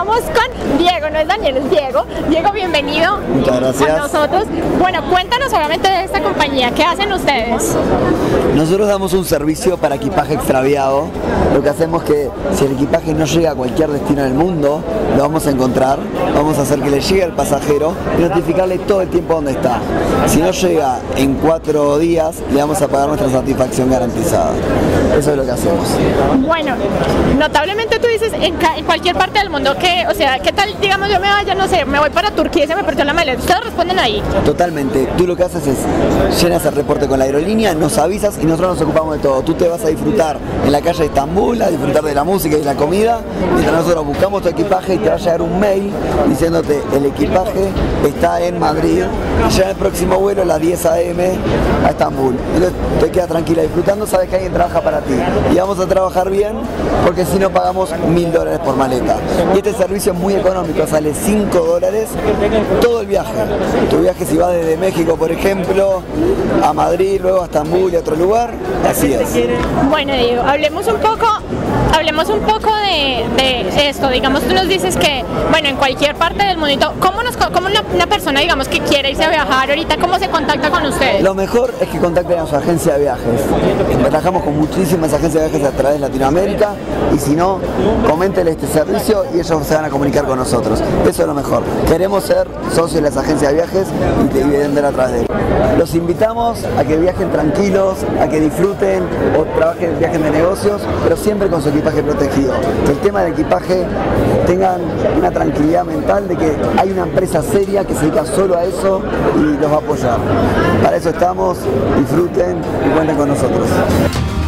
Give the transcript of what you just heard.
estamos con Diego, no es Daniel, es Diego. Diego, bienvenido. Muchas gracias. Con nosotros. Bueno, cuéntanos obviamente de esta compañía, ¿qué hacen ustedes? Nosotros damos un servicio para equipaje extraviado. Lo que hacemos es que si el equipaje no llega a cualquier destino del mundo, lo vamos a encontrar, vamos a hacer que le llegue al pasajero y notificarle todo el tiempo dónde está. Si no llega en 4 días, le vamos a pagar nuestra satisfacción garantizada. Eso es lo que hacemos. Bueno, notablemente tú dices en cualquier parte del mundo que, o sea, ¿qué tal, digamos, yo me vaya, no sé, me voy para Turquía y se me perdió la maleta? ¿Ustedes responden ahí? Totalmente. Tú lo que haces es llenas el reporte con la aerolínea, nos avisas y nosotros nos ocupamos de todo. Tú te vas a disfrutar en la calle de Estambul, a disfrutar de la música y de la comida, mientras nosotros buscamos tu equipaje y te va a llegar un mail diciéndote el equipaje está en Madrid y ya en el próximo vuelo a las 10 a.m. a Estambul. Entonces te quedas tranquila disfrutando, sabes que alguien trabaja para ti. Y vamos a trabajar bien porque si no pagamos $1000 por maleta. Y este servicio es muy económico, sale $5 todo el viaje. Tu viaje si vas desde México, por ejemplo, a Madrid, luego a Estambul y a otro lugar, así es. Bueno, Diego, hablemos un poco de esto. Digamos, tú nos dices que, bueno, en cualquier parte del mundo, ¿cómo una persona, digamos, que quiere irse a viajar ahorita, cómo se contacta con ustedes? Lo mejor es que contacten a su agencia de viajes. Trabajamos con muchísimas agencias de viajes a través de Latinoamérica y si no, coméntenle este servicio y ellos se van a comunicar con nosotros. Eso es lo mejor. Queremos ser socios de las agencias de viajes y vender a través de ellos. Los invitamos a que viajen tranquilos, a que disfruten o trabajen, viajen de negocios, pero siempre con su equipaje protegido. Que el tema del equipaje tengan una tranquilidad mental de que hay una empresa seria que se dedica solo a eso y los va a apoyar. Para eso estamos, disfruten y cuenten con nosotros.